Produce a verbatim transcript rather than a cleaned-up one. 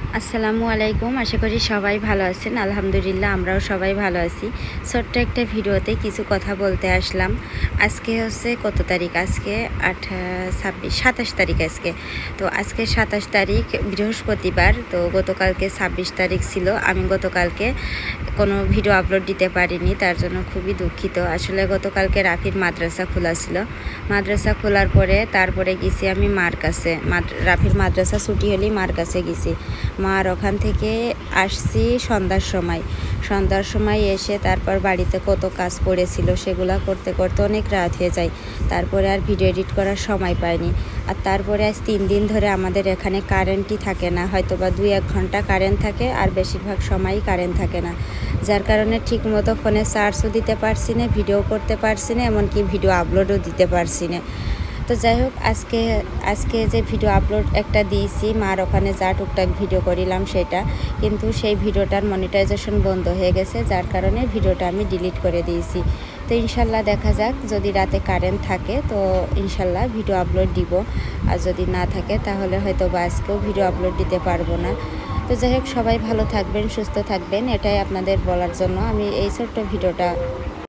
আসসালামু আলাইকুম। আশা করি সবাই ভালো আছেন। আলহামদুলিল্লাহ আমরাও সবাই ভালো আছি। ছোট্ট একটা ভিডিওতে কিছু কথা বলতে আসলাম। আজকে হচ্ছে কত তারিখ? আজকে আঠা ছাব্বিশ সাতাশ তারিখ আজকে। তো আজকে সাতাশ তারিখ বৃহস্পতিবার। তো গতকালকে ছাব্বিশ তারিখ ছিল। আমি গতকালকে কোনো ভিডিও আপলোড দিতে পারিনি, তার জন্য খুবই দুঃখিত। আসলে গতকালকে রাফির মাদ্রাসা খোলা ছিল। মাদ্রাসা খোলার পরে তারপরে গেছি আমি মার কাছে। রাফির মাদ্রাসা ছুটি হলেই মার কাছে গেছি। মার ওখান থেকে আসছি সন্ধ্যার সময়। সন্ধ্যার সময় এসে তারপর বাড়িতে কত কাজ পড়েছিল সেগুলো করতে করতে অনেক রাত হয়ে যায়। তারপরে আর ভিডিও এডিট করার সময় পাইনি। আর তারপরে আজ তিন দিন ধরে আমাদের এখানে কারেন্টই থাকে না, হয়তো বা দুই এক ঘন্টা কারেন্ট থাকে, আর বেশিরভাগ সময়ই কারেন্ট থাকে না। যার কারণে ঠিকমতো ফোনে চার্জও দিতে পারছি না, ভিডিও করতে পারছি না, এমনকি ভিডিও আপলোডও দিতে পারছি না। তো যাই হোক, আজকে আজকে যে ভিডিও আপলোড একটা দিয়েছি মার ওখানে যা টুকটাক ভিডিও করিলাম সেটা, কিন্তু সেই ভিডিওটার মনিটাইজেশন বন্ধ হয়ে গেছে, যার কারণে ভিডিওটা আমি ডিলিট করে দিয়েছি। তো ইনশাল্লাহ দেখা যাক, যদি রাতে কারেন্ট থাকে তো ইনশাল্লাহ ভিডিও আপলোড দিব, আর যদি না থাকে তাহলে হয়তো বা আজকেও ভিডিও আপলোড দিতে পারবো না। তো যাই হোক, সবাই ভালো থাকবেন, সুস্থ থাকবেন, এটাই আপনাদের বলার জন্য আমি এই ছোট্ট ভিডিওটা